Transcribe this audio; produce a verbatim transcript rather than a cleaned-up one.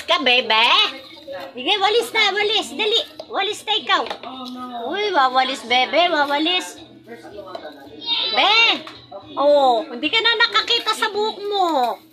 Walis ka, bebe. Sige, walis na, walis. Dali. Walis na ikaw. Uy, wawalis, bebe. Wawalis. Be. Oh, hindi ka na nakakita sa buhok mo.